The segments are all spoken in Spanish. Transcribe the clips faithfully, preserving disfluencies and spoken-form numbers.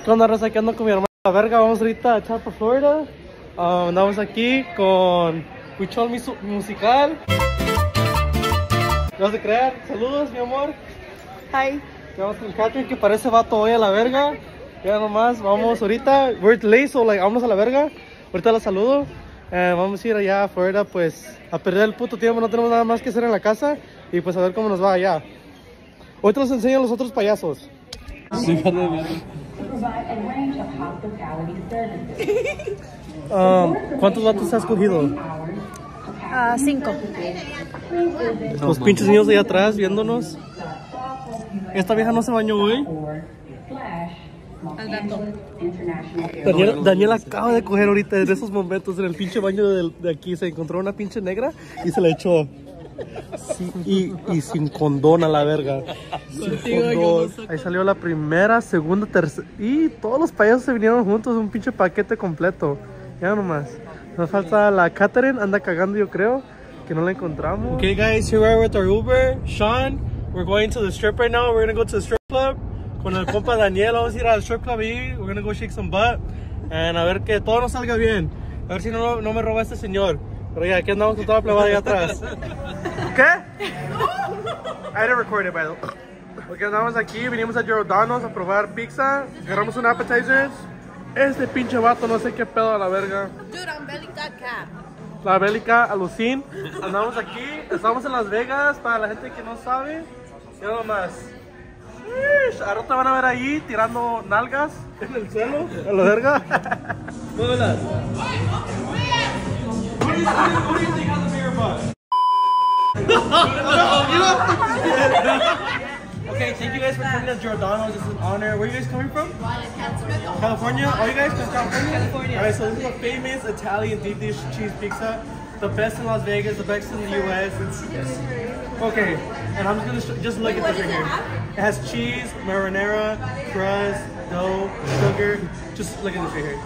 ¿Qué onda, raza? Aquí ando con mi hermana la verga. Vamos ahorita a Tampa, Florida. Uh, andamos aquí con Huichol Musical. ¿Te vas a creer? Saludos, mi amor. Hi. Vamos con Catherine, que parece vato hoy a la verga. Ya nomás, vamos ahorita. We're late, so like, vamos a la verga. Ahorita la saludo. Eh, vamos a ir allá a Florida, pues, a perder el puto tiempo. No tenemos nada más que hacer en la casa. Y pues a ver cómo nos va allá. Ahorita nos enseñan los otros payasos. Sí, um, ¿cuántos vatos has cogido? Uh, cinco. Los pinches niños de allá atrás viéndonos. Esta vieja no se bañó hoy. Al gato. Daniel, Daniel acaba de coger ahorita en esos momentos en el pinche baño de, de aquí. Se encontró una pinche negra y se la echó. Sí, y, y sin condón a la verga. Sin condón. Ahí salió la primera, segunda, tercera. Y todos los payasos se vinieron juntos, un pinche paquete completo. Ya nomás. Nos falta la Catherine, anda cagando yo creo. Que no la encontramos. Okay guys, here we are with our Uber, Sean. We're going to the strip right now. We're gonna go to the strip club. Con el compa Daniel, vamos a ir al strip club ahí. We're gonna go shake some butt. And a ver que todo nos salga bien. A ver si no, no me roba este señor. Pero ya, aquí andamos con toda la plebada allá atrás. ¿Qué? I didn't record it, by the way. Porque andamos aquí, vinimos a Giordano's a probar pizza. Agarramos un appetizer. Este pinche vato, no sé qué pedo a la verga. Dude, I'm bélica cat. La bélica, alucin. Andamos aquí, estamos en Las Vegas, para la gente que no sabe. Y nada más. Ahora te van a ver ahí tirando nalgas en el suelo, a la verga. Muévelas. What do you think, what do you think has a bigger butt? Okay, thank you guys for coming to Giordano's. This is an honor. Where are you guys coming from? California. Are you guys from California? California. Alright, so this is a famous Italian deep dish cheese pizza. The best in Las Vegas, the best in the U S. It's, okay, and I'm just gonna sh just look at this right here. It has cheese, marinara, crust, dough, sugar. Just look at this right here.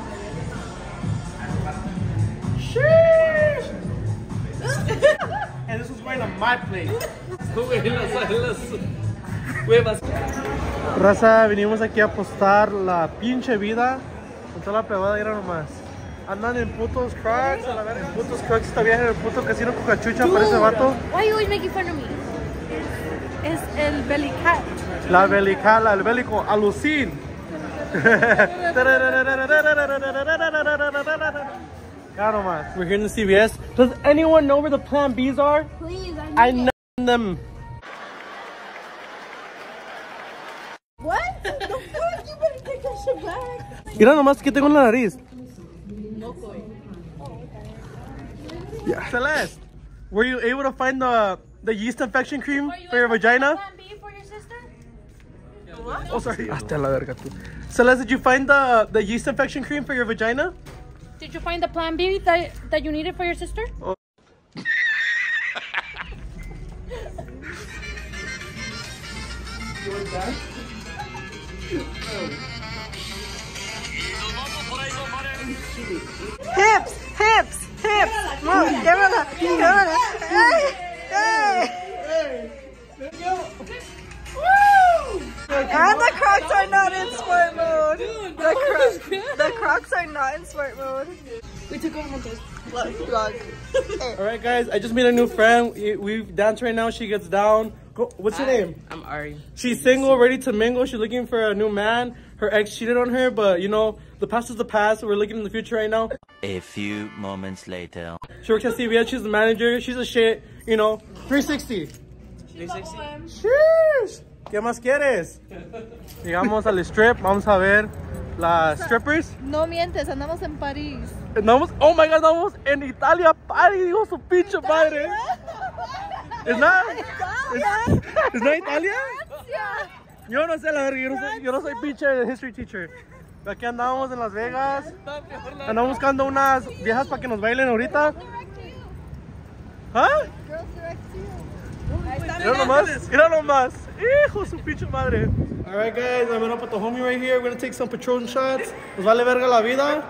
Sheesh! And this was going on my plate. Raza, vinimos aquí a apostar la pinche vida con toda la plebada, era nomás. Andan en putos Crocs, a la verga, en putos Crocs, esta vieja en el puto casino con cachucha, parece vato. Why are you always making fun of me? Es el bélica. La bélica, la, el bélico, alucin. Ya nomás. We're here in the C V S. Does anyone know where the Plan Bs are? Please, I I know them. What? The fuck? You better take that shit back. Mira nomás que tengo en la nariz. No soy. Yeah. Celeste, were you able to find the the yeast infection cream Were you for your able to vagina? Plan B for your sister? What? Oh, sorry. Hasta la verga tú. Celeste, did you find the the yeast infection cream for your vagina? Did you find the Plan B that, that you needed for your sister? Oh. Hips, hips, hips. Move, cámara, cámara. Hey, hey. Woo! And the Crocs are not in sport mode. The, cro the Crocs are not in sport mode. We took over Montes. Look, vlog. Hey. All right, guys. I just made a new friend. We, we dance right now. She gets down. Go, what's your Hi, name? I'm Ari. She's single, ready to mingle. She's looking for a new man. Her ex cheated on her, but you know, the past is the past. We're looking in the future right now. A few moments later. She works at C V S. She's the manager. She's a shit, you know, three sixty. three sixty? Cheers. ¿Qué más quieres? Llegamos al strip. Vamos a ver las strippers. No mientes, andamos en París. Andamos, oh my god, andamos en Italia. Party, dijo su pinche madre. ¿Es nada? ¿Es nada Italia? Yo no sé la verga, yo no soy, yo no soy pinche history teacher. Aquí andamos en Las Vegas. Andamos buscando unas viejas para que nos bailen ahorita. ¿Ah? Mira nomás, mira nomás. Hijo su pinche madre. Alright guys, I'm gonna put the homie right here. We're gonna take some Patron shots. Nos vale verga la vida.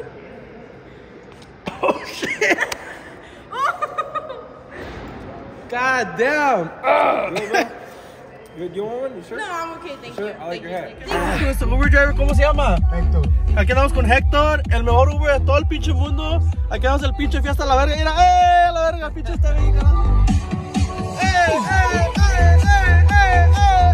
Oh shit. God damn. You, you want one? You sure? No, I'm okay, thank Sure? you. I like your hat. Nuestro Uber driver, ¿cómo se llama? Héctor. Aquí andamos con Héctor, el mejor Uber de todo el pinche mundo. Aquí andamos el pinche fiesta a la verga. Mira, ¡eh! La verga, el pinche está bien, carajo. ¡Eh, eh, eh, eh, eh, eh,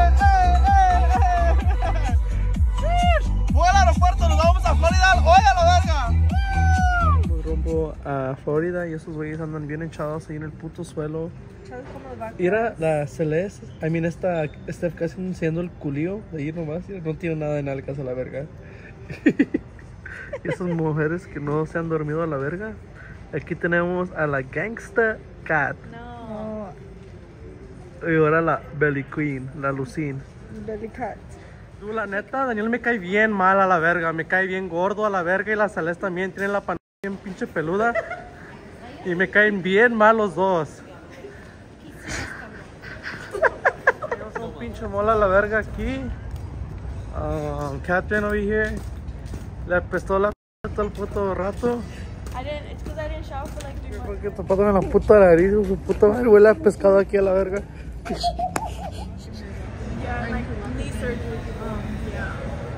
eh, eh! Fue al aeropuerto, nos vamos a Florida hoy a la verga. Nos rumbo a Florida y esos güeyes andan bien hinchados ahí en el puto suelo. Mira la Celeste, I mean esta Steph casi enseñando el culillo de ahí nomás, no tiene nada de nalgas a la verga. Y esas mujeres que no se han dormido a la verga. Aquí tenemos a la Gangsta Cat. No. Y ahora la Belly Queen, la Lucine. Belly cat. Tú, la neta, Daniel me cae bien mal a la verga, me cae bien gordo a la verga y la Celeste también tiene la panza bien pinche peluda. Y me caen bien mal los dos. Tenemos un pinche mola a la verga aquí. Um, Catherine over here. Le apestó la p todo el puto rato. I didn't, it's because I didn't shower for like three months. Porque taparon en la puta nariz, su puta madre, huele a pescado aquí a la verga. Yeah, like knee surgery. Um, yeah.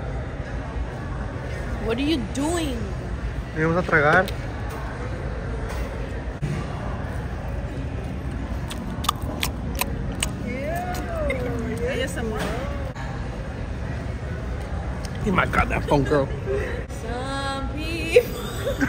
What are you doing? Venimos a tragar. Oh my god, that phone girl. Some people.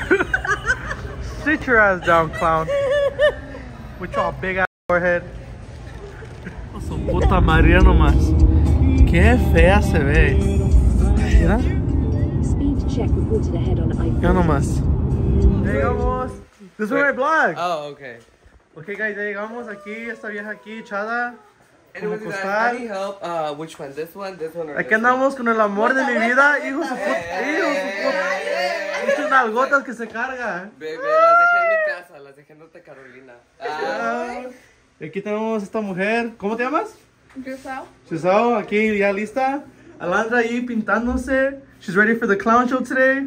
Sit your ass down, clown. With your big ass forehead. Su puta María nomás. Qué fea se ve. Mira. Speed check reported ahead on iPhone. Ya nomás. Ya llegamos. This is my blog. Oh, okay. Ok, guys, ya llegamos aquí. Esta vieja aquí echada. Anyways, Como guys, costal. I need help. Uh, which one? This one? This one? Or Aquí this andamos con el amor de mi vida. Hijo su puta. Hey, Hijo hey, su hey, puta. hey, hey, Muchas nalgotas que se carga. Bebé, las dejé en mi casa. Las dejé en Norte Carolina. Ah, Y aquí tenemos esta mujer. ¿Cómo te llamas? Giselle? Giselle, aquí ya lista. Alondra ahí pintándose. She's ready for the clown show today.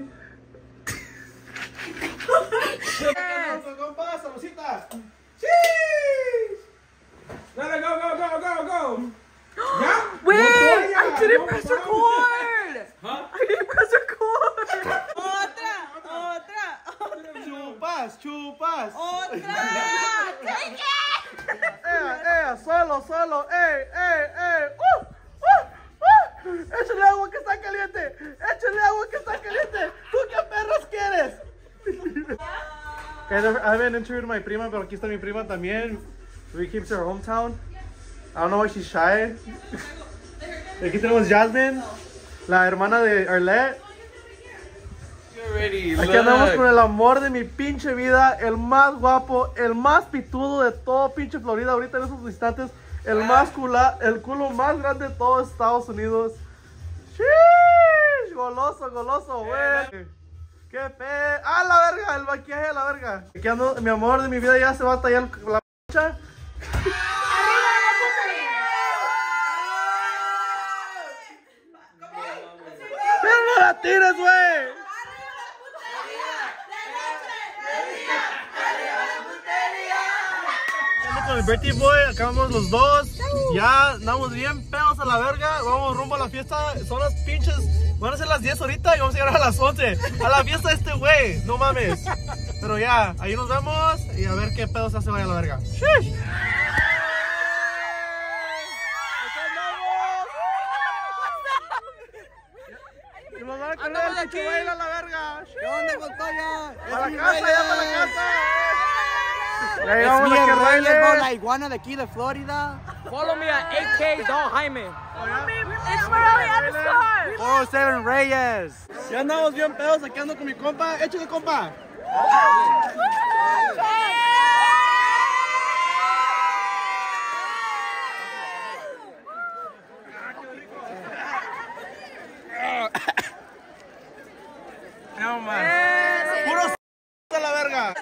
Dale, go, go, go, go, go. Wait, I didn't press record. Huh? I didn't press record. Otra, otra, Chupas, chupas. otra. Take it. Eh, eh, solo, solo. Eh, eh, eh. Uh, uh, uh. Échale agua que está caliente. Échale agua que está caliente. ¿Tú qué perros quieres? Guys, I haven't introduced my prima, pero aquí está mi prima también. We came to her hometown. I don't know why she's shy. Aquí tenemos Jasmine, la hermana de Arlette. You're ready. Aquí andamos con el amor de mi pinche vida, el más guapo, el más pitudo de todo pinche Florida ahorita en esos instantes, el más cula, el culo más grande de todo Estados Unidos. Sheesh, goloso, goloso, güey. Qué pe... ¡Ah, la verga! El maquillaje de la verga. Aquí ando, mi amor de mi vida ya se va a tallar la pincha. ¡Pero no la tires, güey! Con el birthday boy, acabamos los dos. Ya andamos bien pedos a la verga. Vamos rumbo a la fiesta. Son las pinches. Van a ser las diez ahorita y vamos a llegar a las once. A la fiesta de este güey. No mames. Pero ya, ahí nos vemos y a ver qué pedo se hace vaya a la verga. ¡Shish! Y nos van a correr el pinche baile a la verga. ¿Qué onda, Montoya? A la casa, ya para la casa. Ya Es llegamos mi a que Reyes, bro, baile. la iguana de aquí de Florida. Follow me at eight K Don Jaime. It's Morelli underscore. four oh seven Reyes. Ya andamos bien pedos, aquí ando con mi compa. Échale, compa. No más. Puro s- a la verga.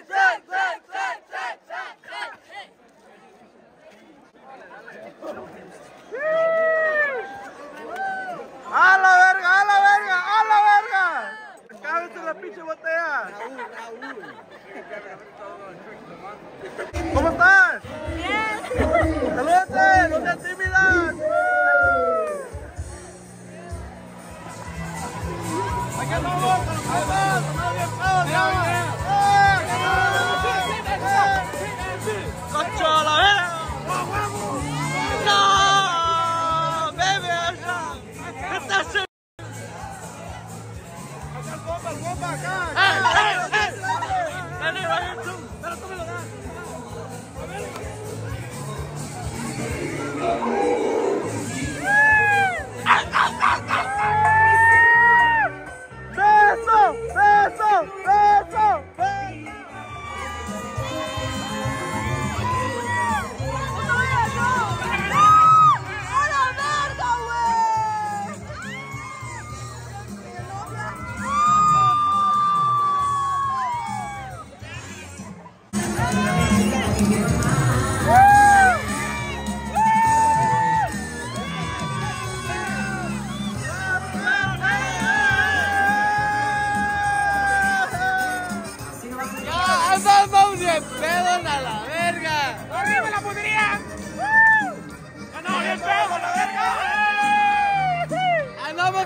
¡A la verga! ¡A la verga! ¡A la verga! ¡Cábete la pinche botella!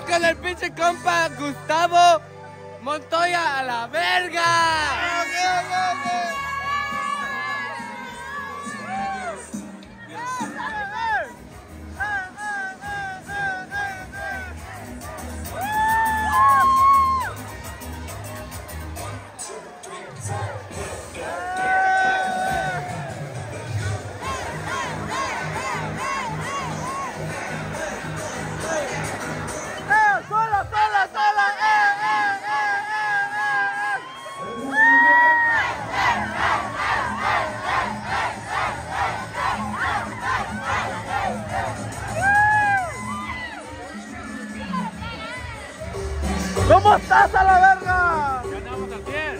con el pinche compa Gustavo Montoya a la verga. ¿Cómo estás a la verga? Ganamos al pie.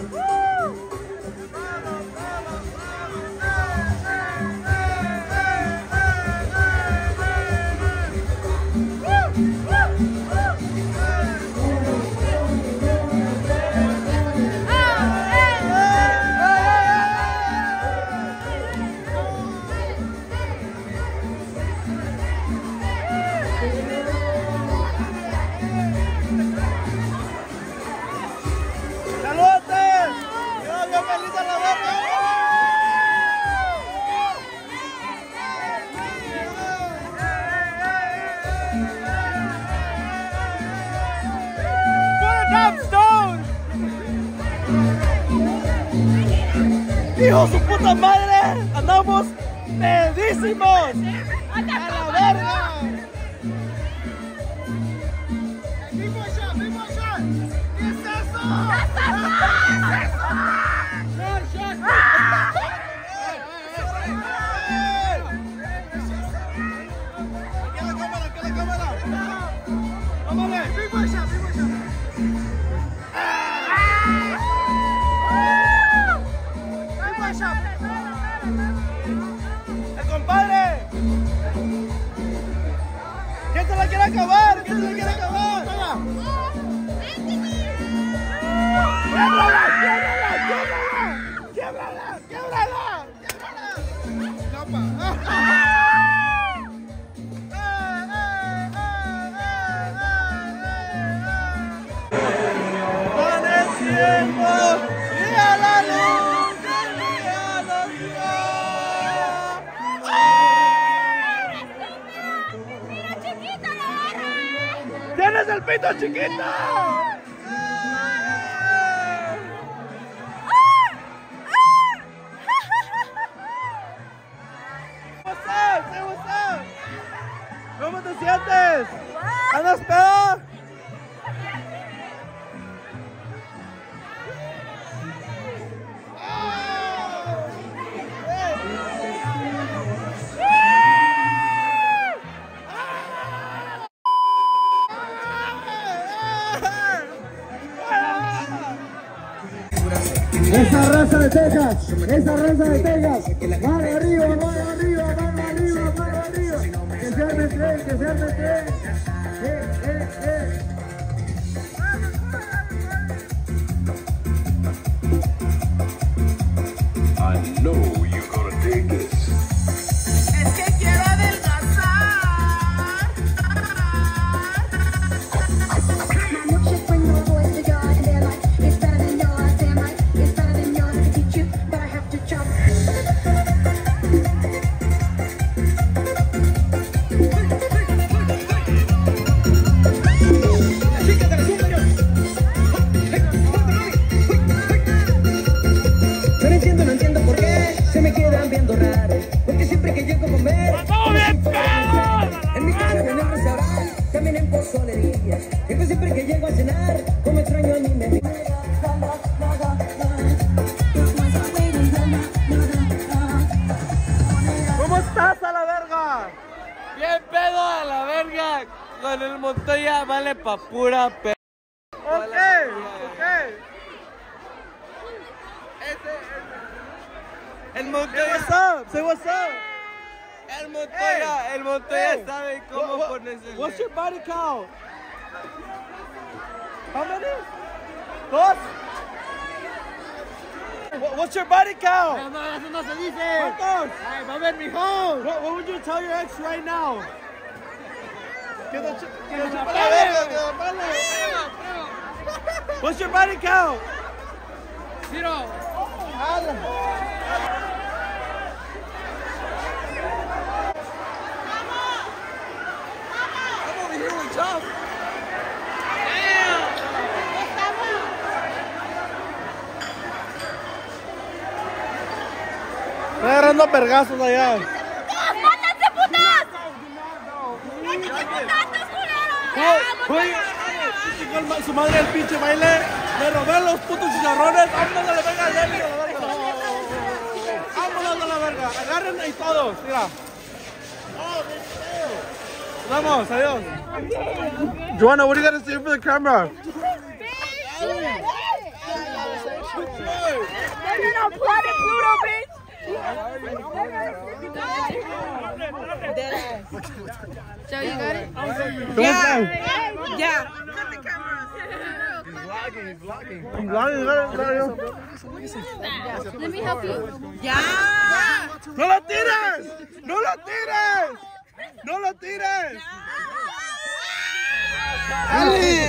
¡Hijo su puta madre! ¡Andamos pedísimos! ¡A la verga! ¡Vivo allá! ¡Vivo allá! ¿Qué es eso? ¿Qué es eso? ¡Aquí la cámara! ¡Aquí la cámara! ¡Vamos a ver! ¡Vivo allá! ¡Vivo allá! ¡El compadre! ¿Quién se la quiere acabar? ¿Quién se la quiere acabar? ¡Quiebrala! ¡Quiebrala! ¡Quiebrala! ¡Quiebrala! ¡Quiebrala! ¡Con el tiempo y a la luz del día los dio! ¡Tienes el pito chiquito! What's up? Say what's up. ¿Cómo te sientes? ¿Andas pedo? Esa raza de Texas, esa raza de Texas, mano arriba, mano arriba, mano arriba, mano arriba, que se arme tren, que se arme tren, eh, eh, eh. I know you're gonna dig this. Es que quiero adelgazar. My milkshake bring the boys to God and they're like, it's better than yours, damn right, it's better than yours, I can teach you, but I have to jump. Yo no entiendo, no entiendo por qué se me quedan viendo raro, porque siempre que llego a comer, en mi casa viene el restaurante, también en pozolerías, digo siempre que llego a cenar, como extraño a mi me ¿Cómo estás a la verga? Bien pedo a la verga. Con el Montoya vale pa' pura pe... Ok, ok. El Say Montoya... what's up, say what's up. El Montoya, el Montoya Hey. sabe cómo What- what- ponerse... What's your body count? How many? Dos. What- What's your body count? No, eso no se dice. ¿Cuántos? Ay, va a ver mi home. What, what would you tell your ex right now? What's your body count? Zero. I'm over here with Chop. Está agarrando pergazos allá. ¡Mátense, putas! ¡Mátense, putas, culeros! Chingó su madre el pinche baile. Le robé los putos chicharrones. Vámonos a la verga, Lenny, a la verga. Vámonos a la verga. Agarren ahí todos. Mira. Vamos, adiós. Joanna, what are you gonna say for the camera? They're gonna planet Pluto, bitch! Joe, you got it? Yeah. Yeah. Vlogging, vlogging. I'm vlogging. Let me help you. Yeah. ¡No lo tires! ¡No lo tires! ¡No lo tires! ¡Ali!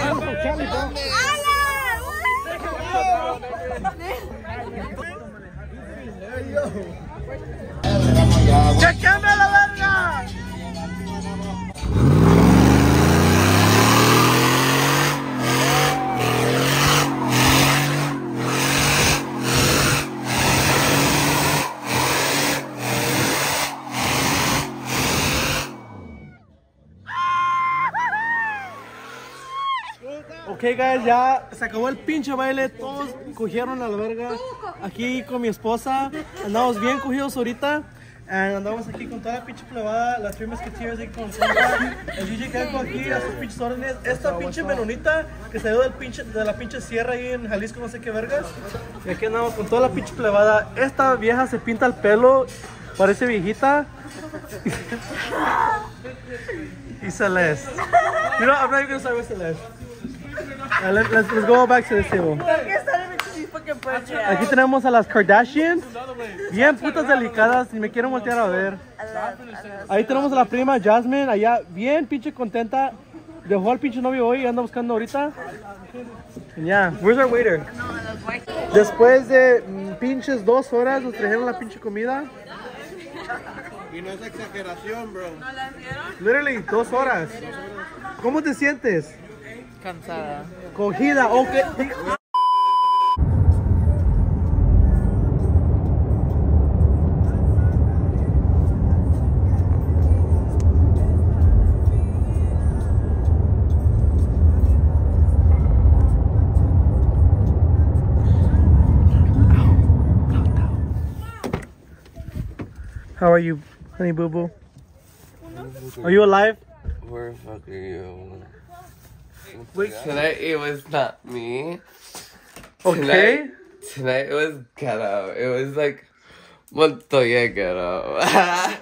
¡Que queme la verga! Ok, guys, ya se acabó el pinche baile. Todos cogieron a la verga. Aquí con mi esposa. Andamos bien cogidos ahorita. And andamos aquí con toda la pinche plebada. Las Three Musketeers aquí con el D J Kenko aquí a sus pinches órdenes. Esta pinche menonita que salió del pinche, de la pinche sierra ahí en Jalisco, no sé qué vergas. Y aquí andamos con toda la pinche plebada. Esta vieja se pinta el pelo. Parece viejita. Y Celeste. You know, I'm not even gonna start with Celeste. Uh, let, let's, let's go back to the table. Aquí tenemos a las Kardashians. Bien putas delicadas. Si me quieren voltear a ver. Ahí tenemos a la prima Jasmine. Allá bien pinche contenta. Dejó al pinche novio hoy y anda buscando ahorita. Ya, yeah. Where's our waiter? Después de mm, pinches dos horas nos trajeron la pinche comida. Y no es exageración, bro. Literally, dos horas. ¿Cómo te sientes? Cansada. Cogida, ok. How are you, honey boo boo? Are you alive? Where the fuck are you? Wait, Tonight it was not me. okay. Tonight, tonight it was ghetto. It was like Montoya ghetto. It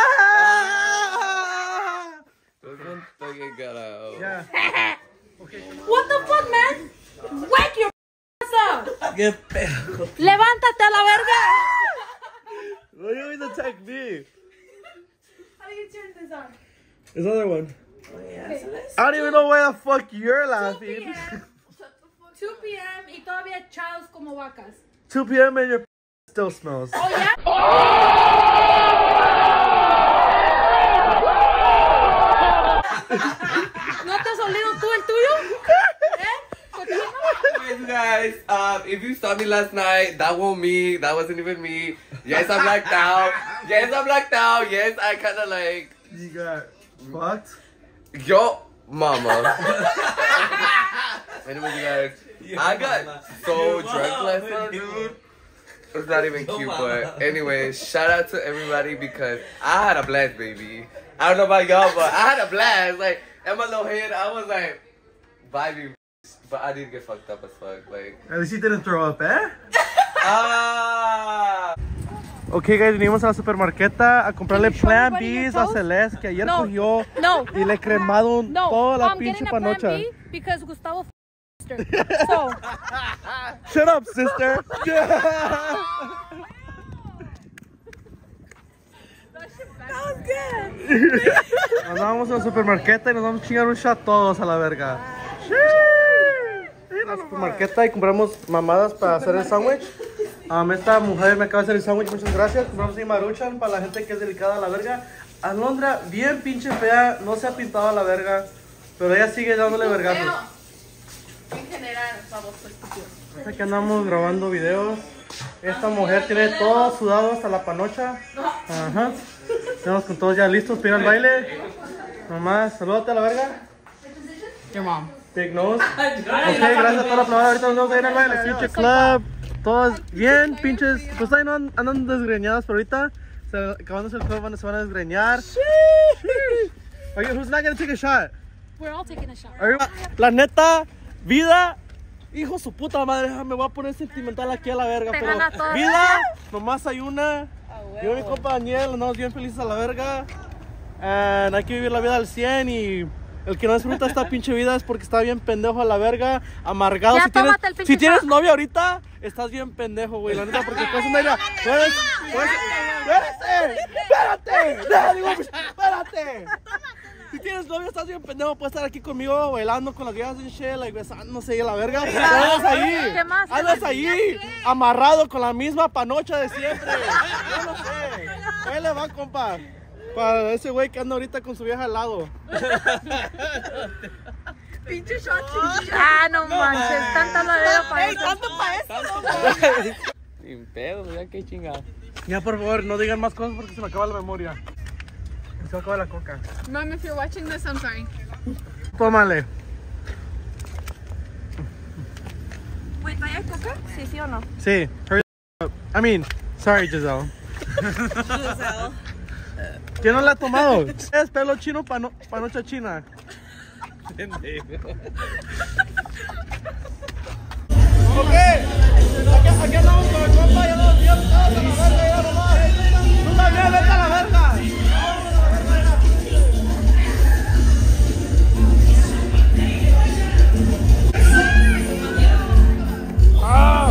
was Montoya ghetto. Yeah. What the fuck, man? Wake your ass up! Qué pedo. ¡Levántate a la verga! Why do you always attack me? How do you turn this on? This other one. Okay. I don't even know why the fuck you're laughing. two p m y todavía echados como vacas. two p m and your still smells. Oh, yeah? ¿No te has olido tú el tuyo? ¿Eh? You guys, um, if you saw me last night, that wasn't me. That wasn't even me. Yes, I blacked out. Yes, I blacked out. Yes, I kind of like. You got fucked? Yo, mama. Anyway, you guys, I got so drunk last night, dude. It's not even cute, but anyway, shout out to everybody because I had a blast, baby. I don't know about y'all, but I had a blast. Like, in my little head, I was like, vibing, but I did get fucked up as fuck. Like, At least you didn't throw up, eh? ah. Ok, guys, venimos a la supermarqueta a comprarle Can you show Plan everybody your B's a toes? Celeste que ayer No. cogió No. y le cremaron No, toda la I'm pinche getting a Plan panocha. B because Gustavo f***ed her. So, Shut up, sister. that was good. Vamos al supermercado y nos vamos a chingar un shot todos a la verga. Sí. Al supermercado y compramos mamadas para hacer el sándwich. Um, esta mujer me acaba de hacer el sándwich, muchas gracias. Compramos ahí Maruchan para la gente que es delicada a la verga. Alondra, bien pinche fea, no se ha pintado a la verga, pero ella sigue dándole vergazos. En general, baboso estúpido. Aquí andamos grabando videos. Esta mujer tiene todo sudado hasta la panocha. Ajá. Estamos con todos ya listos para ir al baile. Nomás, salúdate a la verga. Your mom. Big nose. Ok, gracias por la aplaudir. Ahorita nos vamos a ir al baile. Pinche club. Todos bien, pinches. Pues ahí no andan desgreñadas, pero ahorita, acabándose el club, se van a desgreñar. Oye, who's not gonna take a shot? We're all taking a shot. La neta, vida. Hijo su puta madre, me voy a poner sentimental aquí a la verga. Te Pero gana toda. vida, nomás hay una. Yo y mi compa Daniel, andamos bien felices a la verga. And hay que vivir la vida al cien y el que no disfruta esta pinche vida es porque está bien pendejo a la verga, amargado. Ya, si tienes, tómate el pinche si tienes shot. novia ahorita, estás bien pendejo, güey. La neta, porque estás en ella. Espérate, espérate, espérate, digo, espérate. Si tienes novio, estás bien pendejo, puedes estar aquí conmigo bailando con las viejas en shit, like, besándose y a la verga. Andas ahí, ¿Qué más? ¿Qué andas más? ahí, amarrado con la misma panocha de siempre. Yo no sé. Ahí le va, compa. Para ese güey que anda ahorita con su vieja al lado. Pinche shot. Ah, no manches, tanta ladera para Ey, eso. tanto para eso. Sin pedo, ya que chingado. Ya, por favor, no digan más cosas porque se me acaba la memoria. Se me acaba la coca. Mom, if you're watching this, I'm sorry. Tómale. Wait, ¿hay coca? Sí, sí o no. Sí. Hurry up. I mean, sorry, Giselle. Giselle. ¿Quién no la ha tomado? Es pelo chino, pano, panocha china. Ok, aquí, aquí andamos con el compa, ya nos dio todos a la verga, ya nomás. Tú también, vete a la verga. ¡Ah!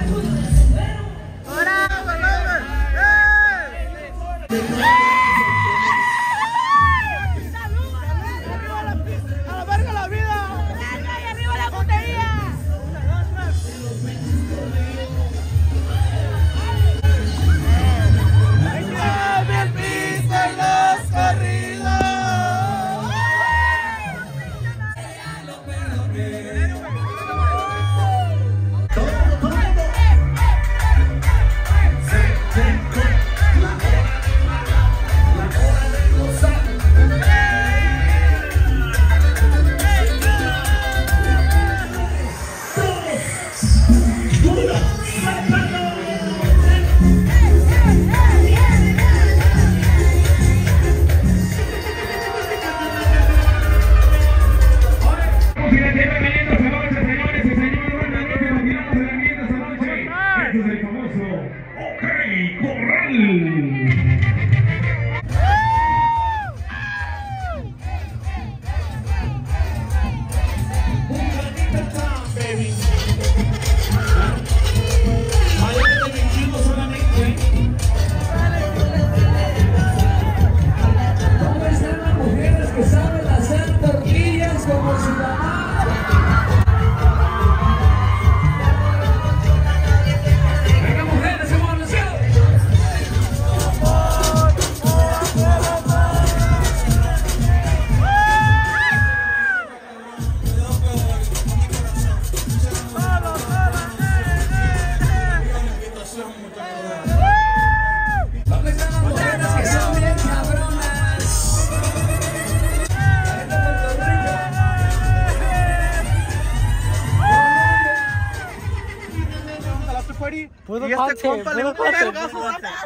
Y este compa le gusta el gaso.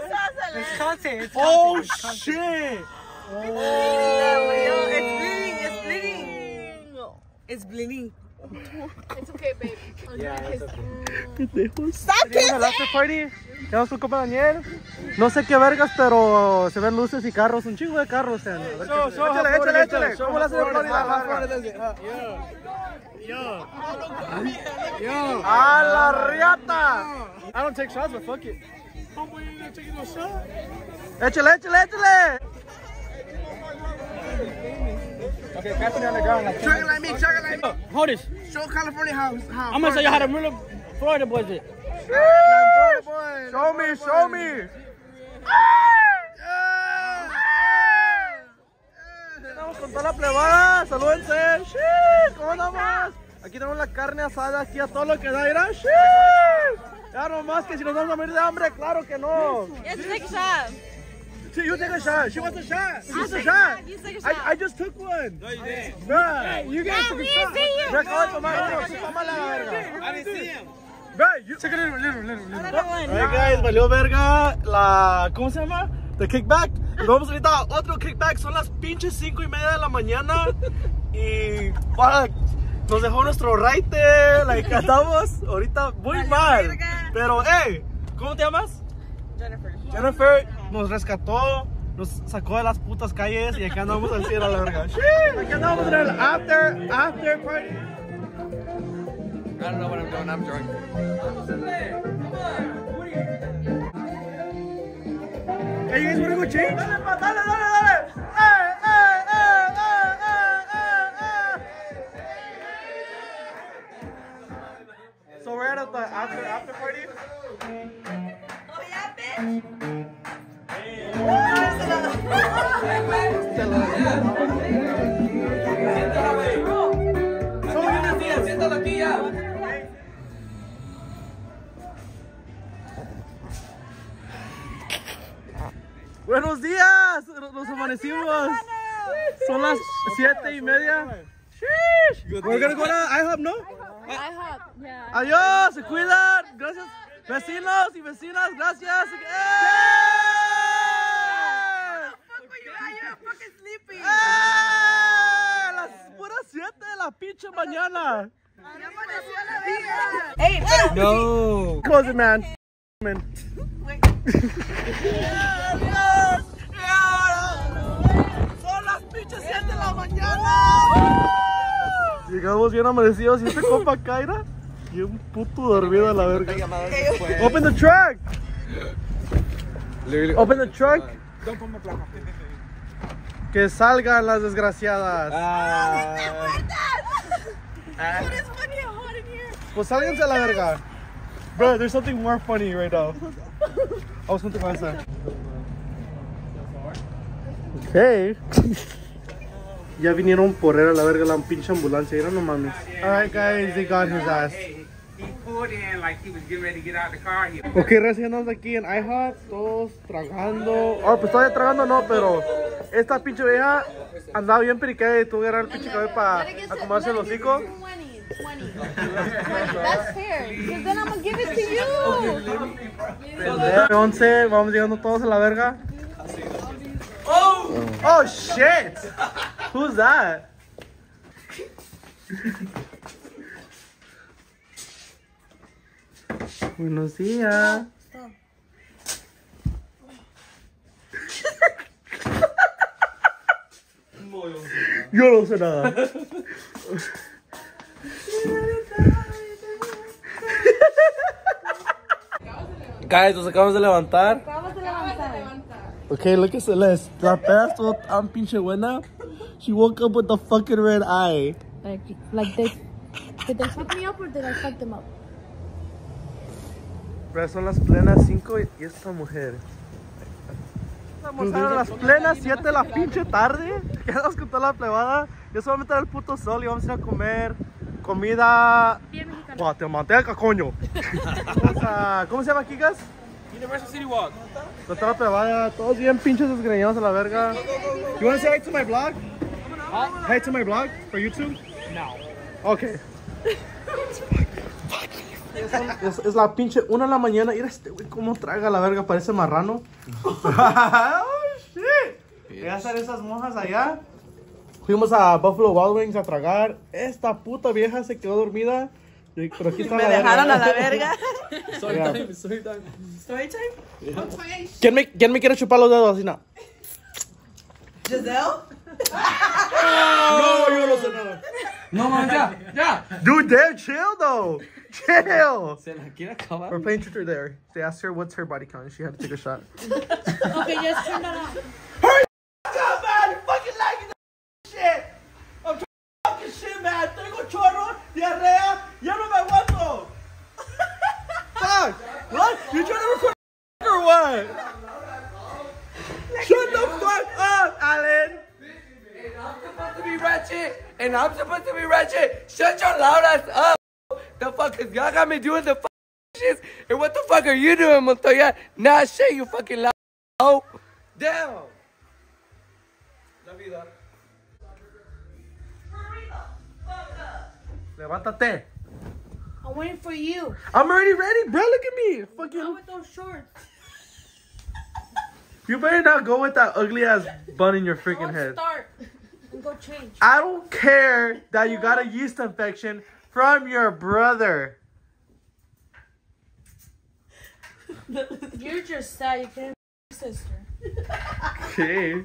Oh shit! It's bleeding. It's okay, babe. Yeah, it's okay. Llegamos al after party. Llegamos con compa Daniel. No sé qué vergas, pero se ven luces y carros, un chingo de carros. En, a ver So, qué- so, échale, how échale, Florida échale. is it? ¿Cómo la hace How de Florida? Florida- how Ajá. Florida is it? Huh? Yo. Yo. ¡A la riata! I don't take shots, but fuck it. Échale, échale, échale. Okay, catch me on the ground. Like, Chuck it like me, chuck it like me. hold this. Show California how. how I'm gonna show you how to real Florida boys it. Show me, show me. Estamos con toda la plebada, salúdense. ¡Shit! ¿Cómo andamos? Aquí tenemos la carne asada, aquí a todo lo que da, ¿verdad? ¡Shit! Ya nomás que si nos vamos a morir de hambre, claro que no. Yes, take a shot. Sí, you take a shot. She wants a shot. You Wants a take a shot. shot. You take a shot. I, I just took one. No, you didn't. Bruh, you guys Yeah, took a we shot. see you. Yo acabo de tomar uno, tú toma la verga. I didn't see him. Bruh, you... Check it little, little, little, little. Another one. Alright guys, valió verga la... ¿Cómo se llama? The kickback. Nos vamos ahorita a otro kickback. Son las pinches cinco y media de la mañana. Y... Fuck. Nos dejó nuestro raite. Like, estamos ahorita muy mal. verga. Pero, hey, ¿cómo te llamas? Jennifer. Jennifer nos rescató. Nos sacó de las putas calles. Y aquí andamos al cielo a la verga. Shit. Aquí andamos en el after, after party. I don't know what I'm doing. I'm drunk. Hey, you guys wanna go change? Dale, pa, dale, dale, dale. Hey, hey, hey, hey, hey, hey, hey. So we're at the after after party. Oh yeah, bitch. Siéntalo aquí ya. Buenos días, nos amanecimos. Son las siete y media. Sheesh. We're gonna go to IHOP, ¿no? IHOP, yeah. Adiós, se cuidan. Gracias, vecinos y vecinas, gracias. ¡Eh! ¡Eh! A las puras siete de la pinche mañana. Hey, No. Close it, man. Man. Son las pinches siete de la mañana. Llegamos bien amanecidos y este compa Kaira y un puto dormido a la verga. Open the truck. Open the truck. Que salgan las desgraciadas. Pues sálganse a la verga. Bro, there's something more funny right now. Vamos junto con esa. Okay. Ya vinieron por él a la verga la pinche ambulancia. Mira, no mames. Alright guys, they got his ass. He pulled in like he was getting ready to get out of the car. He Ok, recién andamos aquí en IHOP, todos tragando. Oh, pues todavía tragando no, pero esta pinche vieja andaba bien periqueda y tuvo que agarrar el pinche cabello para acomodarse el hocico. twenty. That's fair. Because then I'm gonna give it to you. once, vamos llegando todos a la verga. Oh! Oh shit! Who's that? Buenos días. Yo no sé nada. Guys, nos acabamos de levantar. Acabamos de levantar. Okay, look at Celeste. La peda estuvo tan pinche buena. She woke up with the fucking red eye. Like, like they, did they fuck me up or did I fuck them up? Pero son las plenas cinco y esta mujer. Estamos a las plenas siete de la pinche tarde. Quedamos con toda la plebada. Yo solamente era el puto sol y vamos a ir a comer comida. Bien mexicana. Guatemalteca, coño. Vamos a, ¿cómo se llama, Kikas? Universal City Walk. Con toda la plebada, todos bien pinches desgreñados a la verga. You wanna say hi to my blog? Hi to my blog for YouTube? No. Okay. Es, es la pinche una de la mañana. Mira este güey cómo traga la verga, parece marrano. Oh shit. Voy a hacer esas monjas allá. Fuimos a Buffalo Wild Wings a tragar. Esta puta vieja se quedó dormida. Pero aquí está Me la dejaron verga. a la verga. Story Yeah. time, story time. Story time? ¿Quién me, ¿Quién me quiere chupar los dedos así? No. Giselle? No, yo no sé nada. No, man, ya, ya. Dude, damn, chill though. Chill. Se la quiere acabar. We're playing truth or dare. They asked her what's her body count and she had to take a shot. Okay, just turn that off. Hurry up, man! You fucking like that shit! Diarrea. Ya no me aguanto. Fuck. What? You trying to record or what? Shut the fuck up, Alan. And I'm supposed to be ratchet. And I'm supposed to be ratchet. Shut your loud ass up. The fuck is y'all got me doing the fuck shit. And what the fuck are you doing, Montoya? Nah, shit, you fucking loud. Oh, damn. La vida. Levántate. I'm waiting for you. I'm already ready, bro. Look at me. Fucking. Go with those shorts. You better not go with that ugly ass bun in your freaking Go head. start and go change. I don't care that you got a yeast infection from your brother. You're just sad you can't your sister. Okay.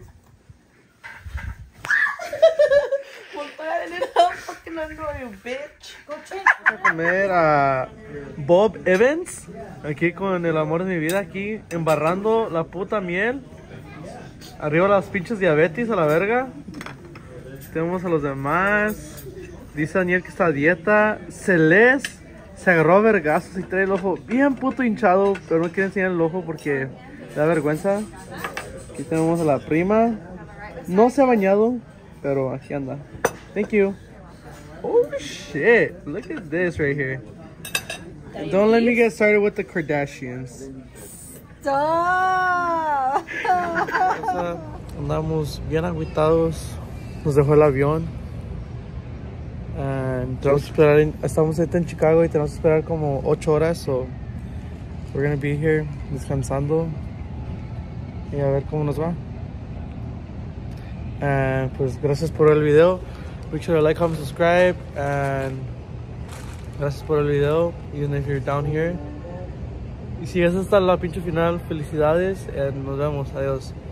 Fucking annoying, bitch. Go change. Vamos a comer a Bob Evans. Aquí con el amor de mi vida. Aquí embarrando la puta miel. Arriba las pinches diabetes a la verga. Tenemos a los demás. Dice Daniel que está a dieta. Celeste se agarró a vergazos y trae el ojo bien puto hinchado. Pero no quiere enseñar el ojo porque le da vergüenza. Aquí tenemos a la prima. No se ha bañado, pero aquí anda. Thank you. Oh shit. Look at this right here. Don't let me get started with the Kardashians. Stop. Andamos bien agüitados. Nos dejó el avión. And tenemos que esperar en, estamos ahorita en Chicago y tenemos que esperar como ocho horas. So we're gonna be here descansando y a ver cómo nos va. And pues gracias por el video. Make sure to like, comment, subscribe. And gracias por el video. Even if you're down here. Y si es hasta la pinche final, felicidades. Y nos vemos. Adiós.